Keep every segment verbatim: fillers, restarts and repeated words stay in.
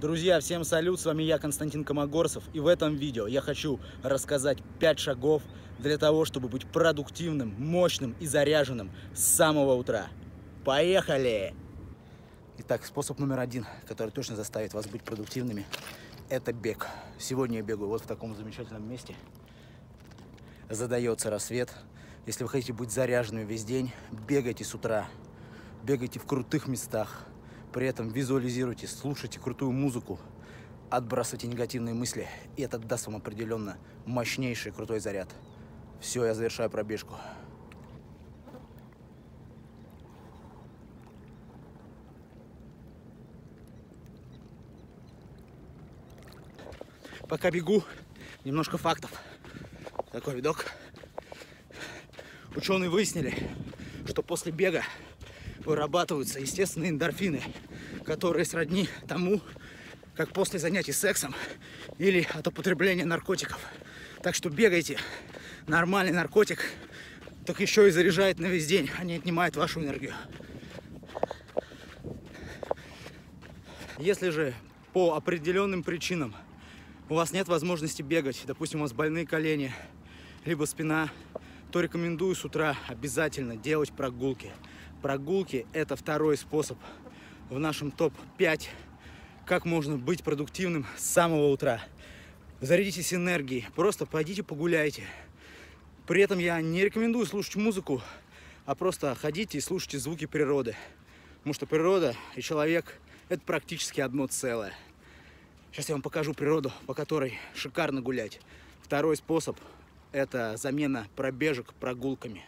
Друзья, всем салют, с вами я, Константин Комогорцев, и в этом видео я хочу рассказать пять шагов для того, чтобы быть продуктивным, мощным и заряженным с самого утра. Поехали! Итак, способ номер один, который точно заставит вас быть продуктивными, это бег. Сегодня я бегаю вот в таком замечательном месте. Задается рассвет. Если вы хотите быть заряженными весь день, бегайте с утра, бегайте в крутых местах. При этом визуализируйте, слушайте крутую музыку, отбрасывайте негативные мысли, и это даст вам определенно мощнейший крутой заряд. Все, я завершаю пробежку. Пока бегу, немножко фактов. Такой видок. Ученые выяснили, что после бега вырабатываются естественные эндорфины, которые сродни тому, как после занятий сексом или от употребления наркотиков. Так что бегайте. Нормальный наркотик, так еще и заряжает на весь день, а не отнимает вашу энергию. Если же по определенным причинам у вас нет возможности бегать, допустим, у вас больные колени, либо спина, то рекомендую с утра обязательно делать прогулки. Прогулки – это второй способ в нашем топ пять, как можно быть продуктивным с самого утра. Зарядитесь энергией, просто пойдите погуляйте. При этом я не рекомендую слушать музыку, а просто ходите и слушайте звуки природы. Потому что природа и человек – это практически одно целое. Сейчас я вам покажу природу, по которой шикарно гулять. Второй способ – это замена пробежек прогулками.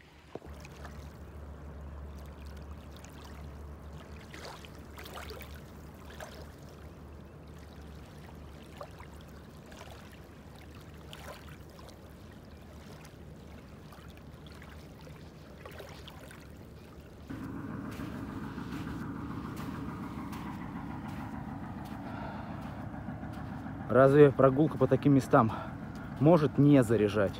Разве прогулка по таким местам может не заряжать?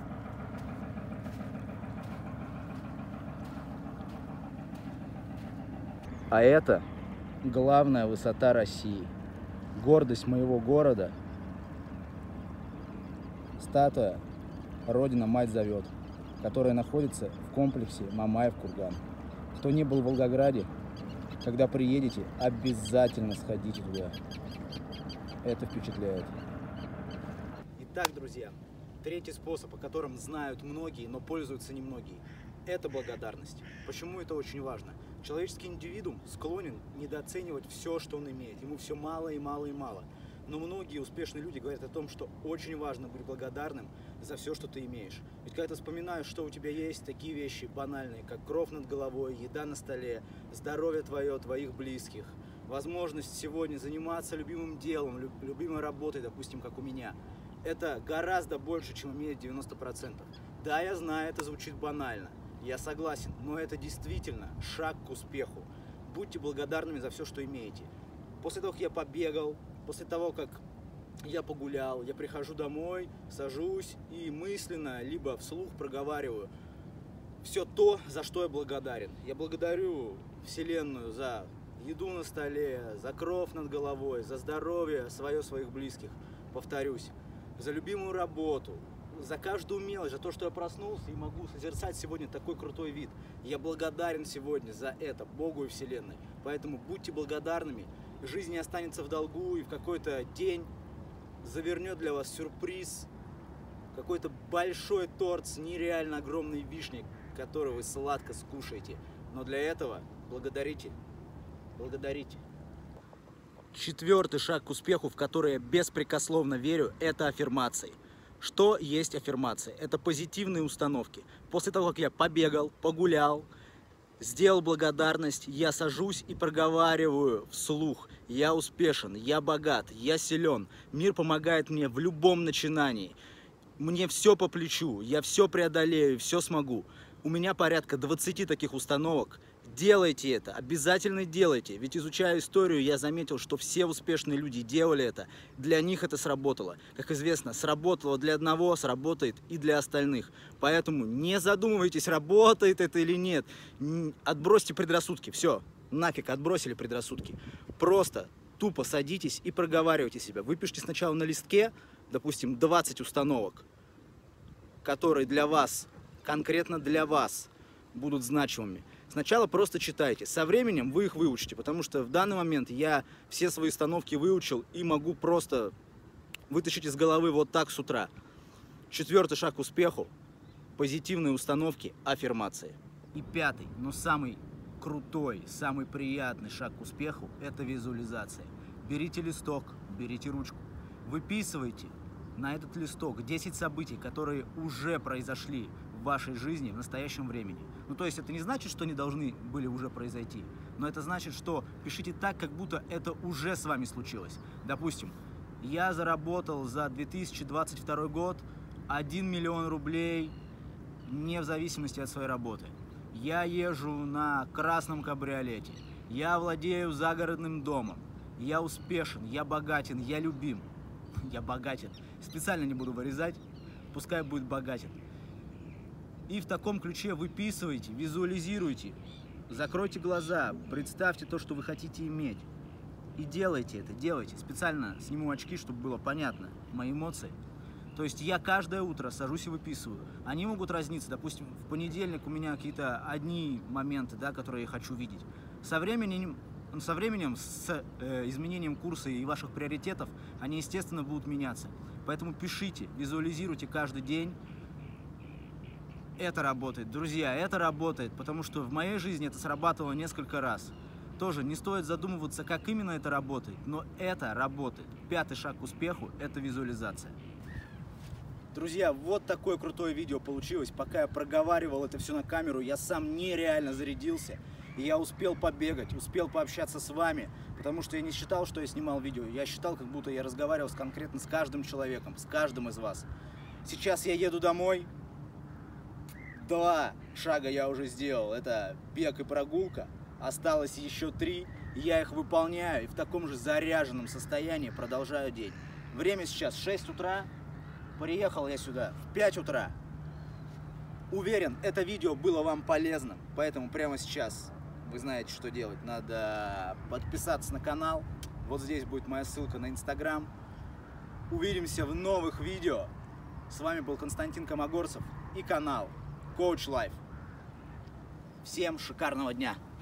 А это главная высота России. Гордость моего города. Статуя «Родина, мать зовет», которая находится в комплексе Мамаев-Курган. Кто не был в Волгограде, когда приедете, обязательно сходите туда. Это впечатляет. Итак, друзья, третий способ, о котором знают многие, но пользуются немногие, это благодарность. Почему это очень важно? Человеческий индивидуум склонен недооценивать все, что он имеет. Ему все мало и мало и мало. Но многие успешные люди говорят о том, что очень важно быть благодарным за все, что ты имеешь. Ведь когда ты вспоминаешь, что у тебя есть, такие вещи банальные, как кров над головой, еда на столе, здоровье твое, твоих близких, возможность сегодня заниматься любимым делом, любимой работой, допустим, как у меня, это гораздо больше, чем имеет девяносто процентов. Да, я знаю, это звучит банально, я согласен, но это действительно шаг к успеху. Будьте благодарными за все, что имеете. После того, как я побегал, после того, как я погулял, я прихожу домой, сажусь и мысленно, либо вслух проговариваю все то, за что я благодарен. Я благодарю Вселенную за еду на столе, за кров над головой, за здоровье свое, своих близких, повторюсь, за любимую работу, за каждую мелочь, за то, что я проснулся и могу созерцать сегодня такой крутой вид. Я благодарен сегодня за это Богу и Вселенной. Поэтому будьте благодарными, жизнь не останется в долгу, и в какой-то день завернет для вас сюрприз, какой-то большой торт с нереально огромной вишней, которую вы сладко скушаете. Но для этого благодарите. Благодарите. Четвертый шаг к успеху, в который я беспрекословно верю, это аффирмации. Что есть аффирмации? Это позитивные установки. После того, как я побегал, погулял, сделал благодарность, я сажусь и проговариваю вслух: я успешен, я богат, я силен, мир помогает мне в любом начинании, мне все по плечу, я все преодолею, все смогу. У меня порядка двадцати таких установок. Делайте это, обязательно делайте. Ведь изучая историю, я заметил, что все успешные люди делали это. Для них это сработало. Как известно, сработало для одного, сработает и для остальных. Поэтому не задумывайтесь, работает это или нет. Отбросьте предрассудки. Все, нафиг, отбросили предрассудки. Просто тупо садитесь и проговаривайте себя. Выпишите сначала на листке, допустим, двадцать установок, которые для вас, конкретно для вас, будут значимыми. Сначала просто читайте. Со временем вы их выучите, потому что в данный момент я все свои установки выучил и могу просто вытащить из головы вот так с утра. Четвертый шаг к успеху – позитивные установки, аффирмации. И пятый, но самый крутой, самый приятный шаг к успеху – это визуализация. Берите листок, берите ручку, выписывайте на этот листок десять событий, которые уже произошли в вашей жизни в настоящем времени. Ну, то есть это не значит, что они должны были уже произойти, но это значит, что пишите так, как будто это уже с вами случилось. Допустим, я заработал за две тысячи двадцать второй год один миллион рублей, не в зависимости от своей работы. Я езжу на красном кабриолете, я владею загородным домом, я успешен, я богатен, я любим. Я богатен. Специально не буду вырезать, пускай будет богатен. И в таком ключе выписывайте, визуализируйте, закройте глаза, представьте то, что вы хотите иметь. И делайте это, делайте. Специально сниму очки, чтобы было понятно мои эмоции. То есть я каждое утро сажусь и выписываю. Они могут разниться. Допустим, в понедельник у меня какие-то одни моменты, да, которые я хочу видеть. Со временем, со временем, с э, изменением курса и ваших приоритетов, они, естественно, будут меняться. Поэтому пишите, визуализируйте каждый день. Это работает, друзья, это работает, потому что в моей жизни это срабатывало несколько раз. Тоже не стоит задумываться, как именно это работает, но это работает. Пятый шаг к успеху – это визуализация. Друзья, вот такое крутое видео получилось. Пока я проговаривал это все на камеру, я сам нереально зарядился. И я успел побегать, успел пообщаться с вами, потому что я не считал, что я снимал видео. Я считал, как будто я разговаривал конкретно с каждым человеком, с каждым из вас. Сейчас я еду домой. Два шага я уже сделал. Это бег и прогулка. Осталось еще три. Я их выполняю и в таком же заряженном состоянии продолжаю день. Время сейчас шесть утра. Приехал я сюда в пять утра. Уверен, это видео было вам полезным. Поэтому прямо сейчас вы знаете, что делать. Надо подписаться на канал. Вот здесь будет моя ссылка на Инстаграм. Увидимся в новых видео. С вами был Константин Комогорцев и канал Coach Life. Всем шикарного дня!